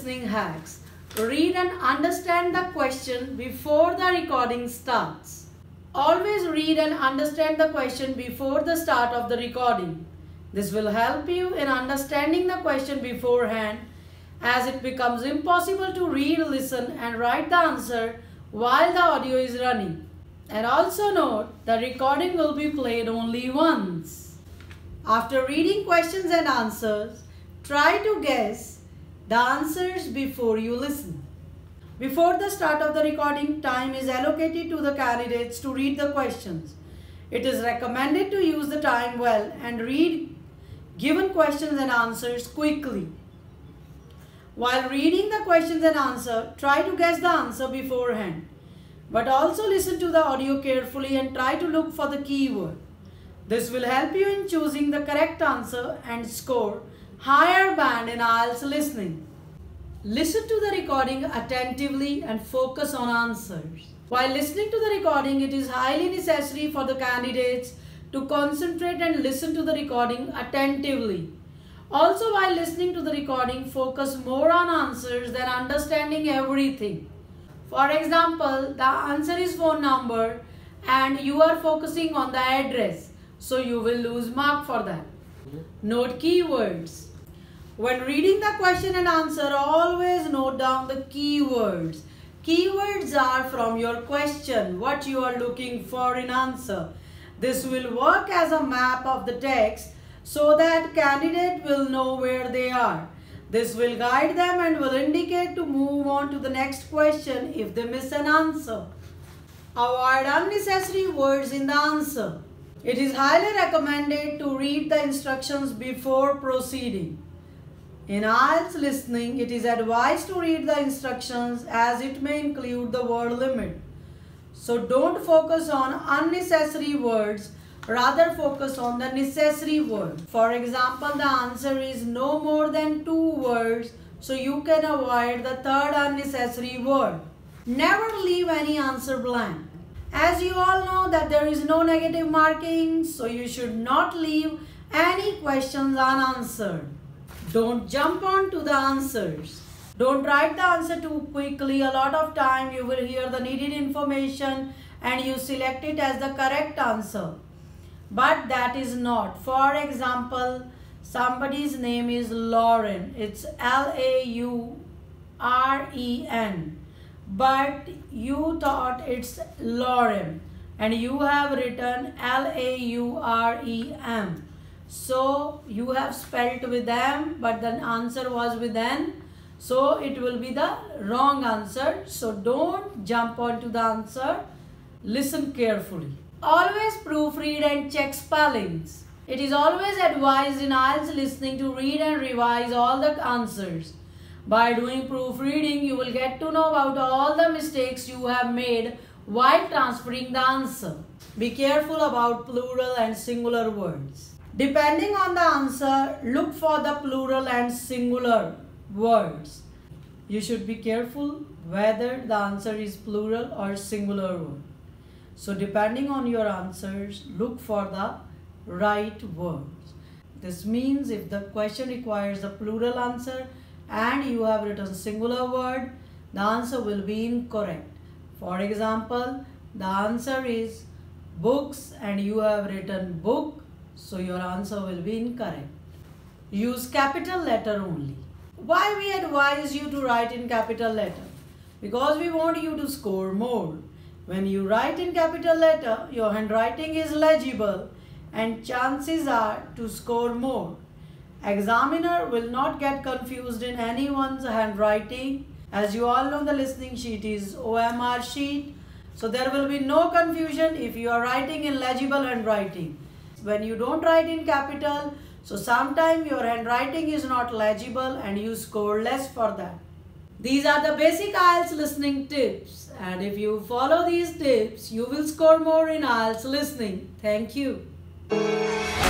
listening hacks. Read and understand the question before the recording starts. Always read and understand the question before the start of the recording. This will help you in understanding the question beforehand, as it becomes impossible to read, listen and write the answer while the audio is running. And also note, the recording will be played only once. After reading questions and answers, try to guess the answers before you listen. Before the start of the recording, time is allocated to the candidates to read the questions. It is recommended to use the time well and read given questions and answers quickly. While reading the questions and answer, try to guess the answer beforehand. But also listen to the audio carefully and try to look for the keyword. This will help you in choosing the correct answer and score higher band in IELTS listening. Listen to the recording attentively and focus on answers. While listening to the recording, it is highly necessary for the candidates to concentrate and listen to the recording attentively. Also, while listening to the recording, focus more on answers than understanding everything. For example, the answer is phone number and you are focusing on the address, so you will lose mark for that. Note keywords. When reading the question and answer, always note down the keywords. Keywords are from your question, what you are looking for in answer. This will work as a map of the text so that candidate will know where they are. This will guide them and will indicate to move on to the next question if they miss an answer. Avoid unnecessary words in the answer. It is highly recommended to read the instructions before proceeding. In IELTS listening, it is advised to read the instructions as it may include the word limit. So don't focus on unnecessary words, rather focus on the necessary word. For example, the answer is no more than 2 words, so you can avoid the third unnecessary word. Never leave any answer blank. As you all know that there is no negative marking, so you should not leave any questions unanswered. Don't jump on to the answers. Don't write the answer too quickly. A lot of time you will hear the needed information and you select it as the correct answer. But that is not. For example, somebody's name is Lauren. It's L-A-U-R-E-N. But you thought it's Lauren and you have written L-A-U-R-E-M. So you have spelled with M, but the answer was with N. So it will be the wrong answer. So don't jump onto the answer. Listen carefully. Always proofread and check spellings. It is always advised in IELTS listening to read and revise all the answers. By doing proofreading, you will get to know about all the mistakes you have made while transferring the answer. Be careful about plural and singular words. Depending on the answer, look for the plural and singular words. You should be careful whether the answer is plural or singular word. So depending on your answers, look for the right words. This means if the question requires a plural answer and you have written singular word, the answer will be incorrect. For example, the answer is books and you have written book, so your answer will be incorrect. Use capital letter only. Why we advise you to write in capital letter? Because we want you to score more. When you write in capital letter, your handwriting is legible and chances are to score more. Examiner will not get confused in anyone's handwriting. As you all know, the listening sheet is OMR sheet. So there will be no confusion if you are writing in legible handwriting. When you don't write in capital, so sometimes your handwriting is not legible and you score less for that. These are the basic IELTS listening tips, and if you follow these tips, you will score more in IELTS listening. Thank you.